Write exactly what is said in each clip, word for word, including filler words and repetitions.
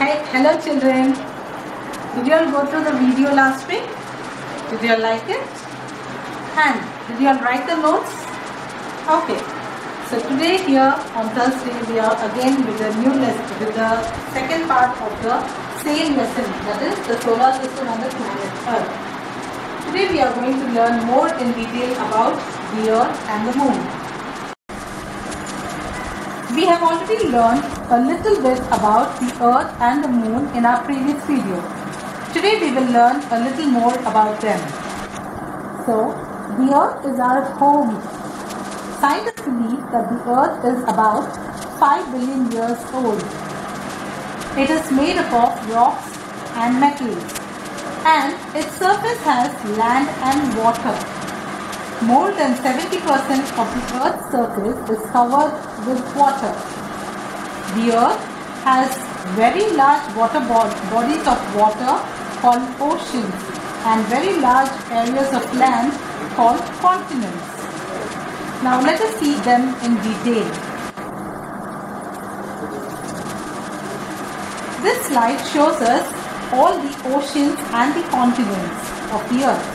Hi, hello children. Did you all go through the video last week? Did you all like it? And did you all write the notes? Okay. So today here on Thursday we are again with a new lesson, with the second part of the same lesson, that is the solar system and the planet Earth. Today we are going to learn more in detail about the Earth and the Moon. We have already learned a little bit about the Earth and the Moon in our previous video. Today we will learn a little more about them. So, the Earth is our home. Scientists believe that the Earth is about five billion years old. It is made up of rocks and metals, and its surface has land and water. More than seventy percent of the Earth's surface is covered with water. The Earth has very large water bodies of water called oceans and very large areas of land called continents. Now let us see them in detail. This slide shows us all the oceans and the continents of the Earth.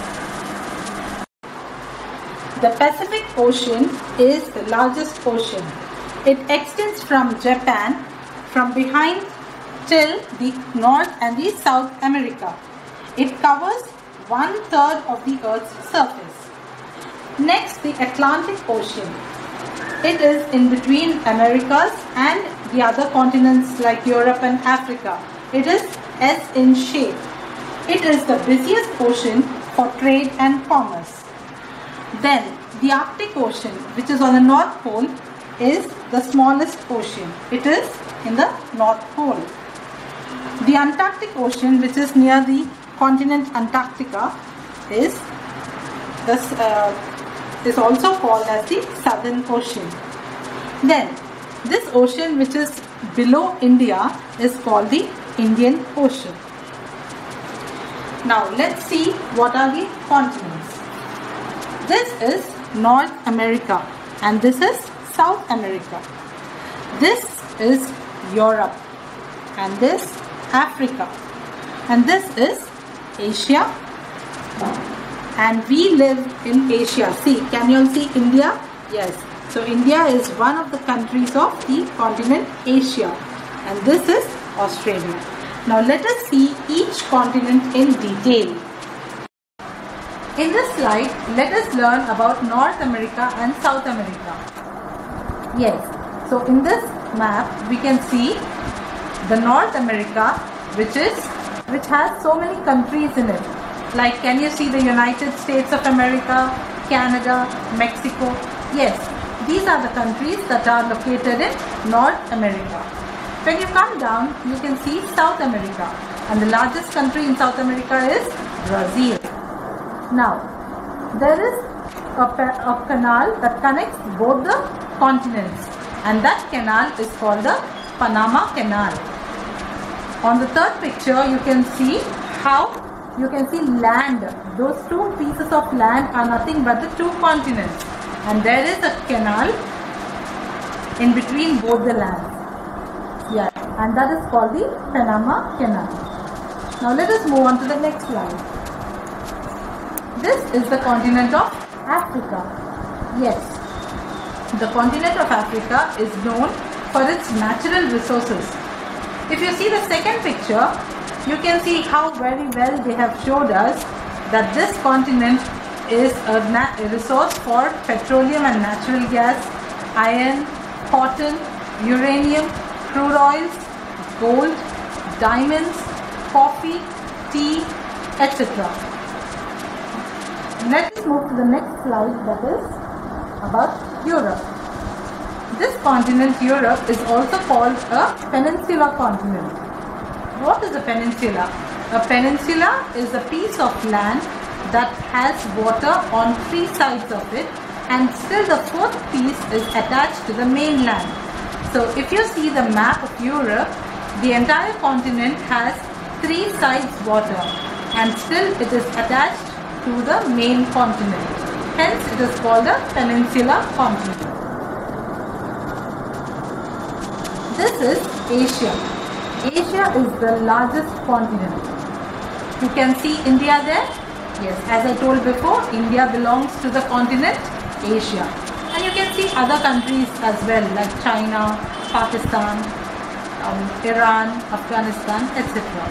The Pacific Ocean is the largest ocean. It extends from Japan, from behind till the North and the South America. It covers one third of the Earth's surface. Next, the Atlantic Ocean. It is in between Americas and the other continents like Europe and Africa. It is S in shape. It is the busiest ocean for trade and commerce. Then, the Arctic Ocean, which is on the North Pole, is the smallest ocean. It is in the North Pole. The Antarctic Ocean, which is near the continent Antarctica, is this uh, is also called as the Southern Ocean. Then, this ocean, which is below India, is called the Indian Ocean. Now, let's see what are the continents. This is North America and this is South America. This is Europe and this Africa and this is Asia, and we live in Asia. See, can you all see India? Yes. So India is one of the countries of the continent Asia, and this is Australia. Now let us see each continent in detail. In this slide, let us learn about North America and South America. Yes, so in this map, we can see the North America, which is which has so many countries in it. Like, can you see the United States of America, Canada, Mexico? Yes, these are the countries that are located in North America. When you come down, you can see South America, and the largest country in South America is Brazil. Now, there is a, a canal that connects both the continents, and that canal is called the Panama Canal. On the third picture, you can see how you can see land. Those two pieces of land are nothing but the two continents, and there is a canal in between both the lands. Yeah, and that is called the Panama Canal. Now let us move on to the next slide. This is the continent of Africa. Yes, the continent of Africa is known for its natural resources. If you see the second picture, you can see how very well they have showed us that this continent is a, a resource for petroleum and natural gas, iron, cotton, uranium, crude oils, gold, diamonds, coffee, tea, et cetera. Let us move to the next slide, that is about Europe. This continent, Europe, is also called a peninsula continent. What is a peninsula? A peninsula is a piece of land that has water on three sides of it, and still the fourth piece is attached to the mainland. So if you see the map of Europe, the entire continent has three sides water, and still it is attached to the main continent. Hence it is called a peninsula continent. This is Asia. Asia is the largest continent. You can see India there. Yes, as I told before, India belongs to the continent Asia. And you can see other countries as well, like China, Pakistan, um, Iran, Afghanistan, et cetera.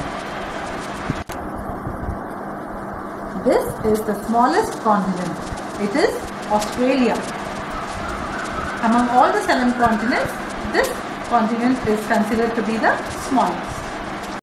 This is the smallest continent. It is Australia. Among all the seven continents, this continent is considered to be the smallest.